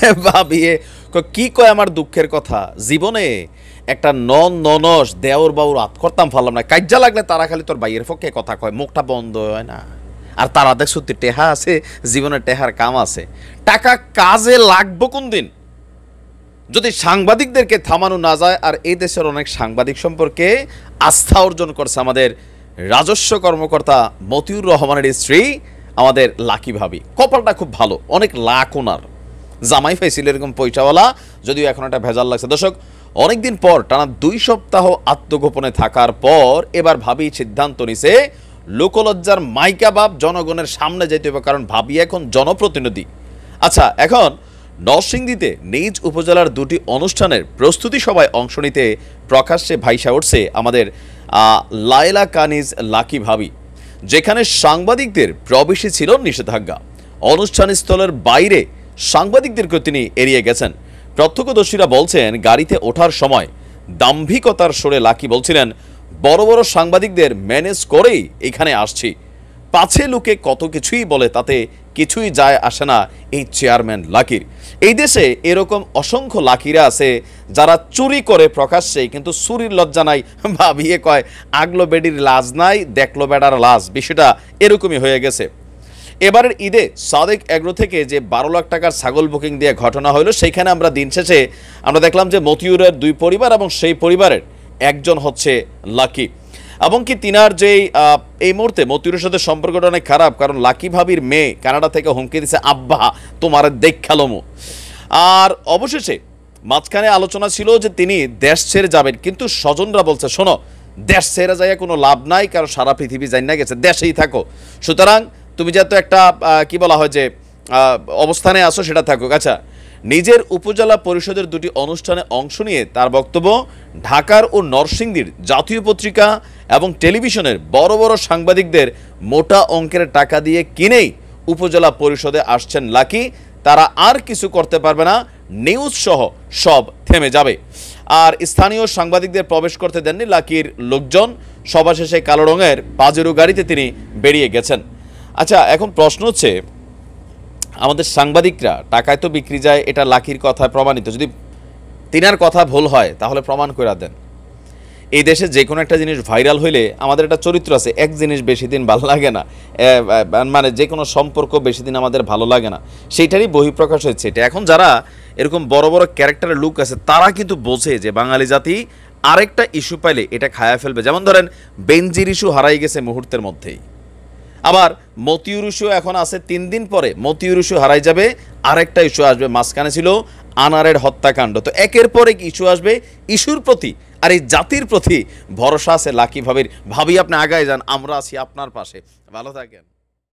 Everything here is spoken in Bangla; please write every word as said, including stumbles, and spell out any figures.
ভাবিয়ে কি কয় আমার দুঃখের কথা, জীবনে একটা নন ননস দেওর বাউর আত করতাম পারলাম না, কাজ্জা লাগলে তারা খালি তোর বাইয়ের পক্ষে কথা কয়, মুখটা বন্ধ হয় না। আর তারা দেখ সত্যি টেহা আছে, জীবনে টেহার কাম আছে, টাকা কাজে লাগবো কোন দিন যদি সাংবাদিকদেরকে থামানো না যায়। আর এই দেশের অনেক সাংবাদিক সম্পর্কে আস্থা অর্জন করছে আমাদের রাজস্ব কর্মকর্তা মতিউর রহমানের স্ত্রী আমাদের লাকি ভাবি। কপালটা খুব ভালো, অনেক লাখ ওনার, জামাই পাইছিল এরকম পয়সাওয়ালা, যদিও এখন একটা ভেজাল লাগছে। দর্শক, অনেকদিন পর টানা দুই সপ্তাহ আত্মগোপনে থাকার পর এবার ভাবি সিদ্ধান্ত নিছে লোকলজ্জার মাইকা বাপ জনগণের সামনে যেতে হবে, কারণ ভাবি এখন জনপ্রতিনিধি। আচ্ছা, এখন নরসিংদীতে নিজ উপজেলার দুটি অনুষ্ঠানের প্রস্তুতি সভায় অংশ নিতে প্রকাশ্যে ভাইসা উঠছে আমাদের লায়লা কানিজ লাকি ভাবি, যেখানে সাংবাদিকদের প্রবেশে ছিল নিষেধাজ্ঞা। অনুষ্ঠান স্থলের বাইরে সাংবাদিকদেরকে তিনি এড়িয়ে গেছেন। প্রত্যক্ষদর্শীরা বলছেন, গাড়িতে ওঠার সময় দাম্ভিকতার সুরে লাকি বলছিলেন, বড় বড় সাংবাদিকদের ম্যানেজ করেই এখানে আসছি, পাছে লোকে কত কিছুই বলে, তাতে কিছুই যায় আসে না এই চেয়ারম্যান লাকির। এই দেশে এরকম অসংখ্য লাকিরা আছে যারা চুরি করে প্রকাশ্যে, কিন্তু চুরির লজ্জা নাই। ভাবিয়ে কয়, আগলো বেডির লাজ নাই, দেখলো বেডার লাজ, বিষয়টা এরকমই হয়ে গেছে। এবারের ঈদে সাদেক এগ্রো থেকে যে বারো লাখ টাকার ছাগল বুকিং দিয়ে ঘটনা হলো, সেইখানে আমরা দিন শেষে আমরা দেখলাম যে মতিউরের দুই পরিবার এবং সেই পরিবারের একজন হচ্ছে লাকি, এবং কি তিনার যেই এই মুহূর্তে মতিউরের সাথে সম্পর্কটা অনেক খারাপ, কারণ লাকি ভাবির মেয়ে কানাডা থেকে হুমকি দিছে, আব্বা তোমার দেখালোমো। আর অবশেষে মাঝখানে আলোচনা ছিল যে তিনি দেশ ছেড়ে যাবেন, কিন্তু স্বজনরা বলছে, শোনো, দেশ ছেড়ে যায় কোনো লাভ নাই, কারণ সারা পৃথিবী জানা গেছে দেশেই থাকো, সুতরাং তুমি যাতে একটা কি বলা হয় যে অবস্থানে আসো সেটা থাকুক। আচ্ছা, নিজের উপজেলা পরিষদের দুটি অনুষ্ঠানে অংশ নিয়ে তার বক্তব্য, ঢাকার ও নরসিংদীর জাতীয় পত্রিকা এবং টেলিভিশনের বড় বড় সাংবাদিকদের মোটা অঙ্কের টাকা দিয়ে কিনেই উপজেলা পরিষদে আসছেন লাকি, তারা আর কিছু করতে পারবে না, নিউজ সহ সব থেমে যাবে। আর স্থানীয় সাংবাদিকদের প্রবেশ করতে দেননি লাকির লোকজন, সভা শেষে কালো রঙের পাজেরো গাড়িতে তিনি বেরিয়ে গেছেন। আচ্ছা, এখন প্রশ্ন হচ্ছে, আমাদের সাংবাদিকরা টাকায় তো বিক্রি যায়, এটা লাকির কথায় প্রমাণিত, যদি তিনার কথা ভুল হয় তাহলে প্রমাণ করে দেন। এই দেশে যে কোনো একটা জিনিস ভাইরাল হইলে আমাদের একটা চরিত্র আছে, এক জিনিস বেশি দিন ভালো লাগে না, মানে যে কোনো সম্পর্ক বেশি দিন আমাদের ভালো লাগে না, সেইটারই বহিঃপ্রকাশ হচ্ছে এটা। এখন যারা এরকম বড় বড় ক্যারেক্টারের লুক আছে, তারা কিন্তু বোঝে যে বাঙালি জাতি আরেকটা ইস্যু পাইলে এটা খায়া ফেলবে। যেমন ধরেন, বেনজির ইস্যু হারাই গেছে মুহূর্তের মধ্যেই, আবার মতিউর ইস্যু এখন আছে, তিন দিন পরে মতিউর ইস্যু হারাই যাবে, আরেকটা ইস্যু আসবে। মাঝখানে ছিল আনারের হত্যাকাণ্ড, তো একের পরে ইস্যু আসবে ইস্যুর প্রতি, আর এই জাতির প্রতি ভরসা আছে লাকি ভাবির। ভাবি, আপনি আগায় যান, আমরা আছি আপনার পাশে, ভালো থাকেন।